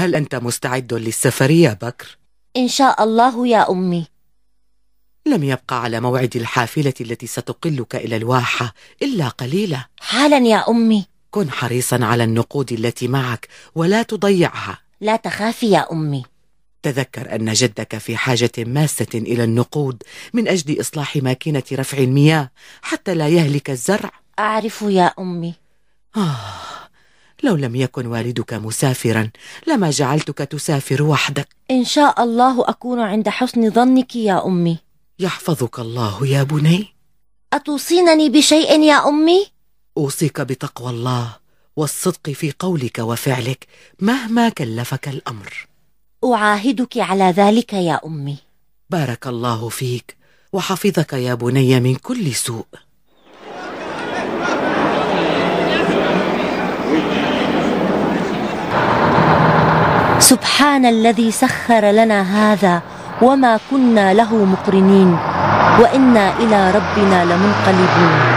هل أنت مستعد للسفر يا بكر؟ إن شاء الله يا أمي. لم يبقى على موعد الحافلة التي ستقلك إلى الواحة إلا قليلة. حالا يا أمي. كن حريصا على النقود التي معك ولا تضيعها. لا تخافي يا أمي. تذكر أن جدك في حاجة ماسة إلى النقود من أجل إصلاح ماكينة رفع المياه حتى لا يهلك الزرع. أعرف يا أمي. لو لم يكن والدك مسافرا لما جعلتك تسافر وحدك. إن شاء الله أكون عند حسن ظنك يا أمي. يحفظك الله يا بني. أتوصينني بشيء يا أمي؟ أوصيك بتقوى الله والصدق في قولك وفعلك مهما كلفك الأمر. أعاهدك على ذلك يا أمي. بارك الله فيك وحفظك يا بني من كل سوء. سبحان الذي سخر لنا هذا وما كنا له مقرنين وإنا إلى ربنا لمنقلبون.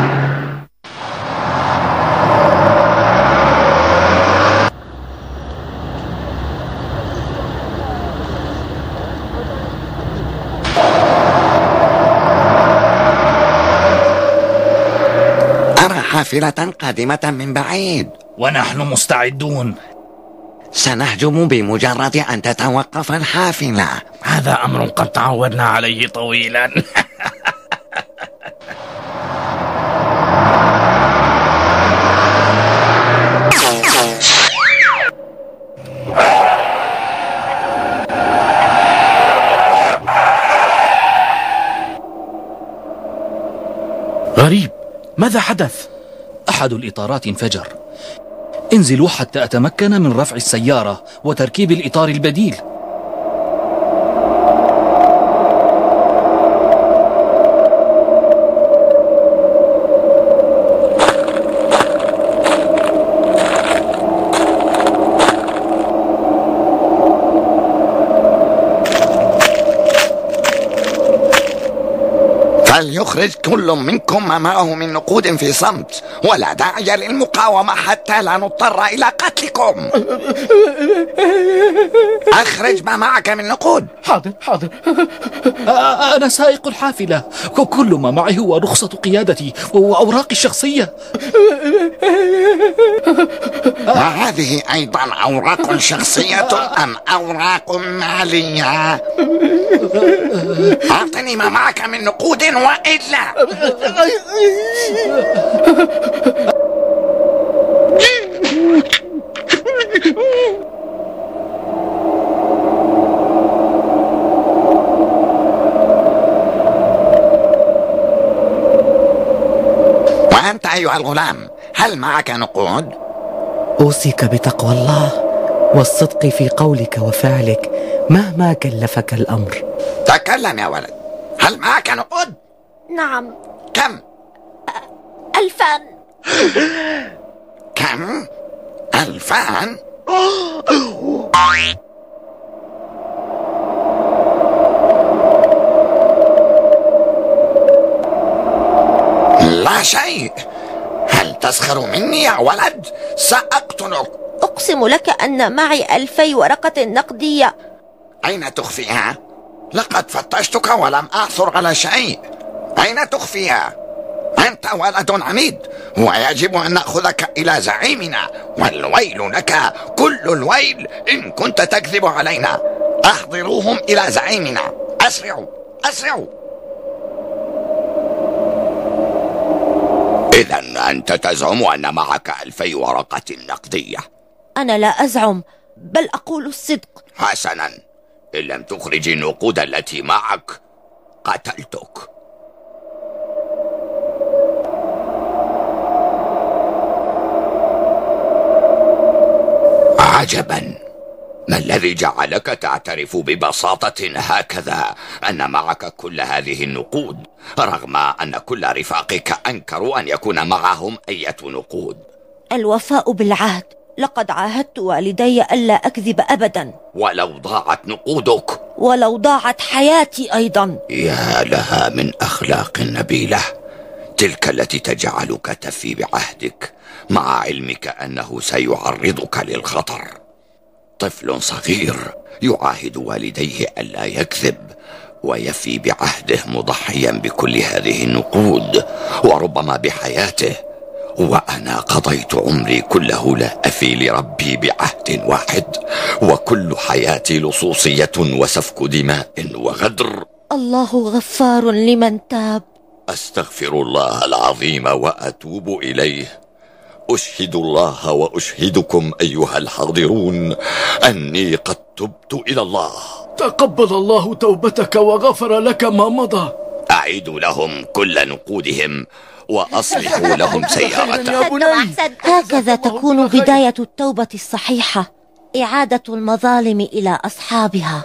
أرى حافلة قادمة من بعيد. ونحن مستعدون. سنهجم بمجرد أن تتوقف الحافلة. هذا أمر قد تعودنا عليه طويلا. غريب، ماذا حدث؟ أحد الإطارات انفجر. انزلوا حتى أتمكن من رفع السيارة وتركيب الإطار البديل. فليخرج كل منكم ما معه من نقود في صمت، ولا داعي للمقاومة حتى لا نضطر إلى قتلكم. أخرج ما معك من نقود. حاضر. أنا سائق الحافلة، كل ما معي هو رخصة قيادتي وأوراقي الشخصية. وهذه أيضا أوراق شخصية أم أوراق مالية؟ أعطني ما معك من نقود وإلا. وأنت أيها الغلام، هل معك نقود؟ أوصيك بتقوى الله والصدق في قولك وفعلك مهما كلفك الأمر. تكلم يا ولد، هل معك نقود؟ نعم. كم؟ 2000. كم؟ 2000؟ لا شيء. هل تسخر مني يا ولد؟ سأقتلك. أقسم لك أن معي 2000 ورقة نقدية. أين تخفيها؟ لقد فتشتك ولم أعثر على شيء. أين تخفيها؟ أنت ولد عنيد ويجب أن نأخذك إلى زعيمنا، والويل لك كل الويل إن كنت تكذب علينا. أحضروهم إلى زعيمنا، أسرعوا أسرعوا. إذن أنت تزعم أن معك 2000 ورقة نقدية؟ أنا لا أزعم، بل أقول الصدق. حسنا، إن لم تخرج النقود التي معك قتلتك. عجبا، ما الذي جعلك تعترف ببساطة هكذا أن معك كل هذه النقود رغم أن كل رفاقك أنكروا أن يكون معهم أي نقود؟ الوفاء بالعهد. لقد عاهدت والدي ألا أكذب أبدا. ولو ضاعت نقودك؟ ولو ضاعت حياتي أيضا. يا لها من أخلاق نبيلة، تلك التي تجعلك تفي بعهدك مع علمك أنه سيعرضك للخطر. طفل صغير يعاهد والديه ألا يكذب ويفي بعهده مضحيا بكل هذه النقود وربما بحياته، وأنا قضيت عمري كله لا أفي لربي بعهد واحد، وكل حياتي لصوصية وسفك دماء وغدر. الله غفار لمن تاب. أستغفر الله العظيم وأتوب إليه. أشهد الله وأشهدكم أيها الحاضرون أني قد تبت إلى الله. تقبل الله توبتك وغفر لك ما مضى. أعيدوا لهم كل نقودهم وأصلحوا لهم سيارتهم. هكذا تكون بداية التوبة الصحيحة، إعادة المظالم إلى أصحابها.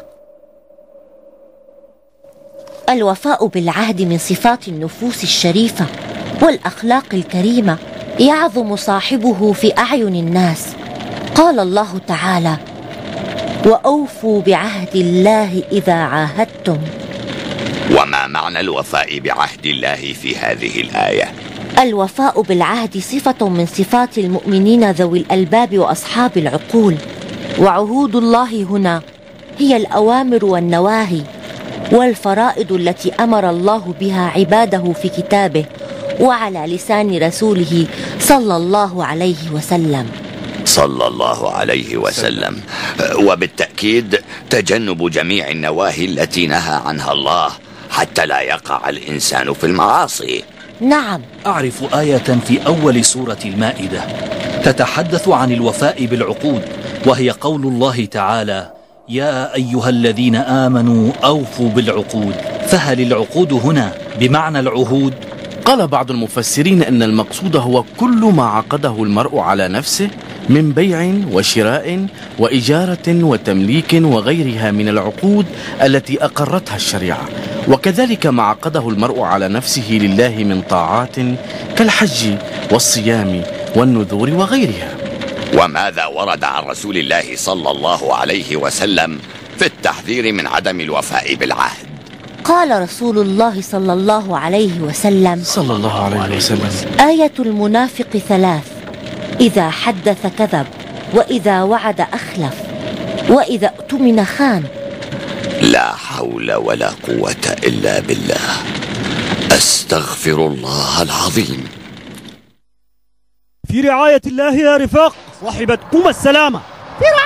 الوفاء بالعهد من صفات النفوس الشريفة والأخلاق الكريمة، يعظم صاحبه في أعين الناس. قال الله تعالى: وأوفوا بعهد الله إذا عاهدتم. وما معنى الوفاء بعهد الله في هذه الآية؟ الوفاء بالعهد صفة من صفات المؤمنين ذوي الألباب وأصحاب العقول، وعهود الله هنا هي الأوامر والنواهي والفرائض التي أمر الله بها عباده في كتابه وعلى لسان رسوله صلى الله عليه وسلم. صلى الله عليه وسلم. وبالتأكيد تجنب جميع النواهي التي نهى عنها الله حتى لا يقع الإنسان في المعاصي. نعم. أعرف آية في أول سورة المائدة تتحدث عن الوفاء بالعقود، وهي قول الله تعالى: يا أيها الذين آمنوا أوفوا بالعقود. فهل العقود هنا بمعنى العهود؟ قال بعض المفسرين أن المقصود هو كل ما عقده المرء على نفسه من بيع وشراء وإجارة وتمليك وغيرها من العقود التي أقرتها الشريعة، وكذلك ما عقده المرء على نفسه لله من طاعات كالحج والصيام والنذور وغيرها. وماذا ورد عن رسول الله صلى الله عليه وسلم في التحذير من عدم الوفاء بالعهد؟ قال رسول الله صلى الله عليه وسلم: آية المنافق 3: إذا حدث كذب، وإذا وعد أخلف، وإذا اؤتمن خان. لا حول ولا قوة إلا بالله. أستغفر الله العظيم. في رعاية الله يا رفاق، صاحبتكم السلامة. في رعاية